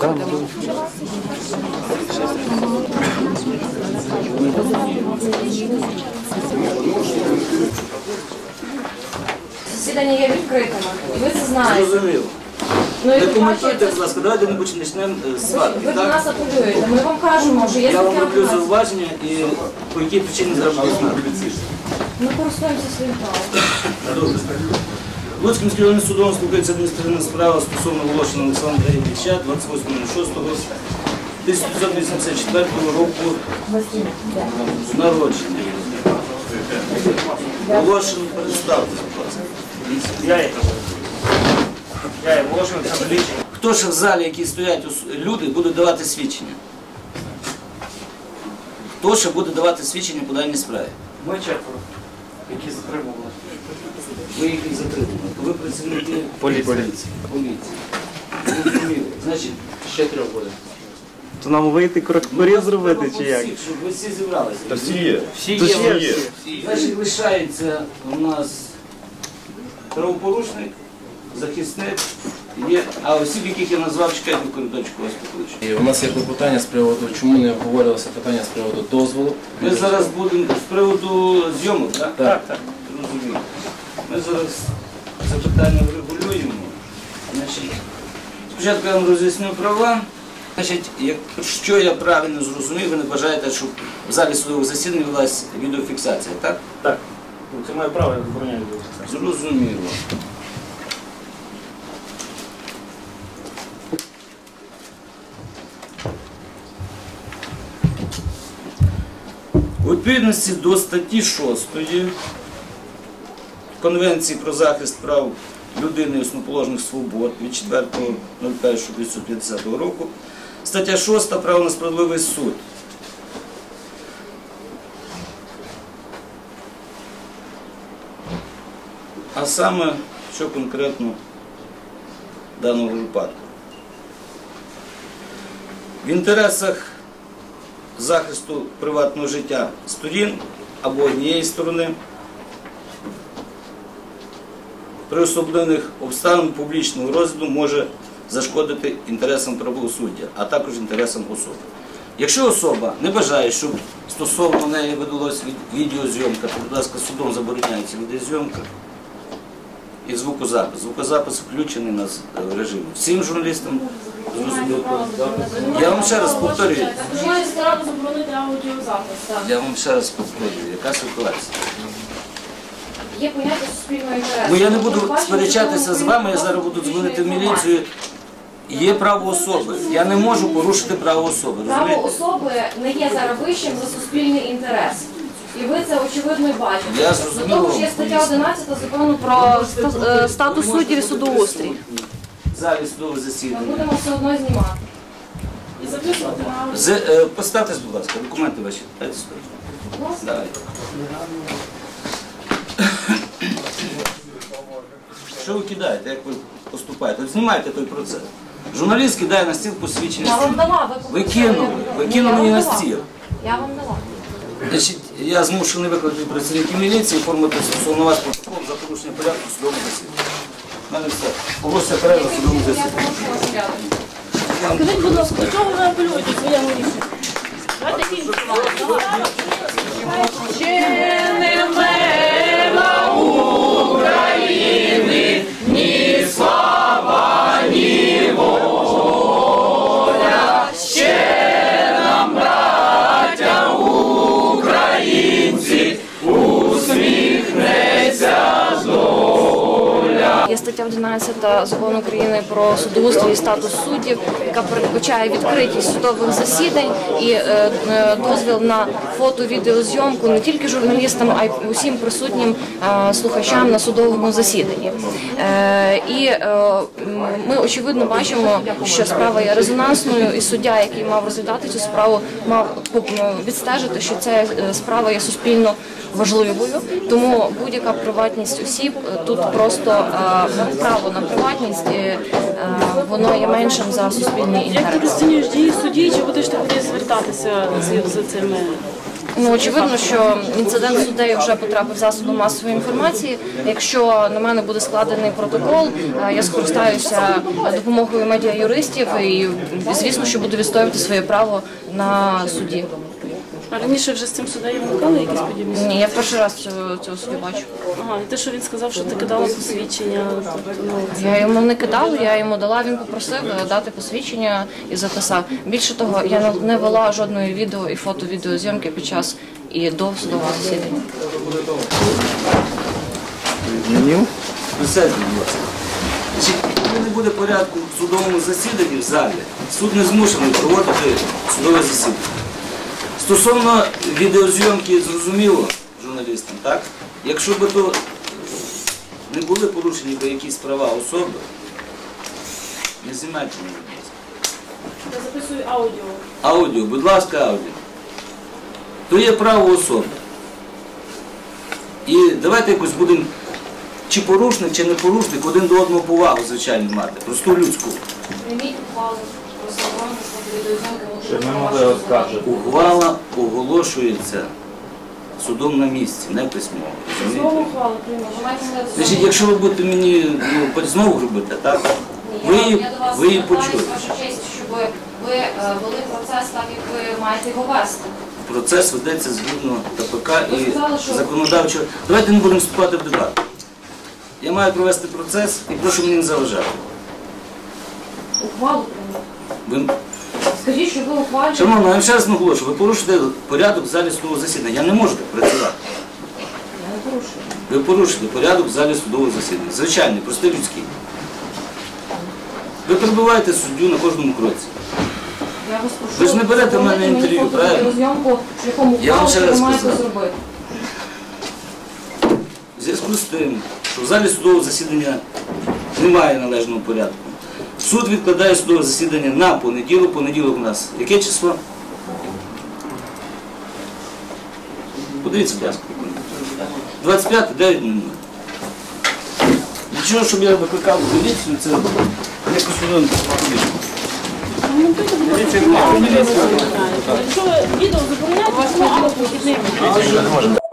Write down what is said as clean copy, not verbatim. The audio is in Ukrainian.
виходимо. Засідання є відкритими, і ви це знаєте. Зрозуміло. Не коментуйте, будь ласка, давайте ми почнемо з вами. Ви до нас апелюєте, ми вам кажемо, що є Я вам таке роблю апеляція. зауваження і по якій причині зараз буду знати. Ми користуємося своїм правом. Добре. Луцьким міськрайонним судом слухається адміністративна справа стосовно Волошина Олександра Ілліча 28.06.1984 року народження. Волошин, представте, будь ласка. Я Волошин Олександр Ілліч. Хто ще в залі, які стоять люди, будуть давати свідчення? Хто ще буде давати свідчення по даній справі? Ми четверо, які затримували. Ви їх не затримали. Ви працівники поліції. Зрозуміло. Значить, Ще трьох буде. То нам вийти коректорів зробити чи як? Щоб ви всі зібралися. Та всі є. Всі То є. ж є. Значить, лишається у нас правопорушник, захисник, є, а осіб, яких я назвав, чекайте в коридорчику, вас покличу. І у нас є клопотання з приводу, чому не обговорювалося питання з приводу дозволу. Ми зараз будемо з приводу зйомок, так? Так. Розумію. Ми зараз це питання врегулюємо. Значить, спочатку я вам роз'ясню права. Значить, якщо я правильно зрозумів, ви не бажаєте, щоб в залі судових засідань велась відеофіксація, так? Так. Це моє право, я забороняю відеофіксацію. Зрозуміло. У відповідності до статті 6 Конвенції про захист прав людини і основоположних свобод від 4.01.1950 року, стаття 6 право на справедливий суд. А саме, що конкретно в даному випадку? В інтересах захисту приватного життя сторін або однієї сторони при особливих обставинах публічного розгляду може зашкодити інтересам правосуддя, а також інтересам особи. Якщо особа не бажає, щоб стосовно неї ведалась відеозйомка, то, будь ласка, судом забороняється відеозйомка і звукозапис. Звукозапис включений на режимі. Всім журналістам зрозуміло. Я вам ще раз повторюю. Журналістська рада заборонити аудіозапис, так. Я вам ще раз повторюю, яка ситуація. Є поняття суспільного інтересу. Ну я не буду сперечатися з вами, я зараз буду дзвонити в міліцію. Є право особи. Я не можу порушити право особи. Право Розумієте? особи не є зараз вищим за суспільний інтерес. І ви це очевидно бачите. Я До зрозумів того ж вам. є стаття 11 закону про статус суддів і судоустрій. В залі судове Ми засідання. будемо все одно знімати. Поставтесь, будь ласка, документи ваші. Дайте сюди. Давайте. Що ви кидаєте, як ви поступаєте? От знімайте той процес. Журналіст кидає на стіл посвідчення. Я вам дала. Ви кинули мені на стіл. Я вам дала. Значить, я змушений викликати працівників міліції, оформити стосовно вас протокол за порушення порядку в судовому засіданні. У мене все. Оголошується перерва в судовому Я засіданні. прошу вас сядати. Скажіть, будь ласка, до чого ви апелюєте в своєму рішенні? Ще не вмерла України ні слава, ні воля. Ще нам, браття українці, усміхнеться доля. Є стаття 11 Закону України про судоустрій і статус суддів, яка передбачає відкритість судових засідань і дозвіл на фото-відеозйомку не тільки журналістам, а й усім присутнім слухачам на судовому засіданні. І ми очевидно бачимо, що справа є резонансною, і суддя, який мав розглядати цю справу, мав відстежити, що ця справа є суспільно важливою, тому будь-яка приватність осіб тут просто право на приватність, воно є меншим за суспільний інтерес. Як ти розцінюєш дії судді, чи будеш ти кудись звертатися за цими Ну, очевидно, що інцидент з суддею вже потрапив в засоби масової інформації. Якщо на мене буде складений протокол, я скористаюся допомогою медіа-юристів і, звісно, що буду відстоювати своє право на суді. А раніше вже з цим суддею виникали якісь подібні? Ні, я в перший раз цього суддю бачу. Ага, і те, що він сказав, що ти кидала посвідчення, тобто, ну, Я йому не кидала, я йому дала, він попросив дати посвідчення і записав. Більше того, я не вела жодної відео і фото-відеозйомки під час і до судового засідання. Присядьте, будь ласка. Значить, коли не буде порядку в судовому засіданні в залі, суд не змушений проводити судове засідання. Стосовно відеозйомки, зрозуміло журналістам, так? Якщо б то не були порушені би якісь права особи, не знімайте мене, будь ласка. я записую аудіо. Аудіо, будь ласка, аудіо. То є право особи. І давайте якось будемо чи порушник, чи не порушник, один до одного повагу, звичайно, мати. Просту людську. Прийміть ухвалу про заборону фото-відеозйомки. Щоб ми могли оскаржити. Ухвала оголошується судом на місці, не письмово. розумієте? Знову ухвалу приймемо. Значить, якщо ви будете мені знову робити, так? Ви Я до вас її звертаюсь, почуєте. ваша честь, щоб ви вели процес так, як ви маєте його вести. Процес ведеться згідно КПК Ви і сказали, що- законодавчого. Давайте не будемо вступати в дебат. Я маю провести процес і прошу мені не заважати. Ухвалу прийміть. Ви... Скажіть, що ви ухвалюєте. Шановна, я вам ще раз наголошую, ви порушите порядок в залі судового засідання. Я не можу так працювати. Я не порушую. Ви порушите порядок в залі судового засідання. Звичайний, простий людський. Ви перебуваєте суддю на кожному кроці. Я вас прошу. Ви ж не берете в мене заборонити мені інтерв'ю, правильно? фото-відеозйомку шляхом Я вам ухвали, ще що ви раз маєте сказав. зробити. В зв'язку з тим, що в залі судового засідання немає належного порядку, суд відкладає судове засідання на понеділок. Понеділок у нас яке число? Подивіться, будь ласка. 25, 9 минут. Нічого, щоб я викликав поліцію, це не посудовно. Якщо відео забороняється, то аудіо похідний.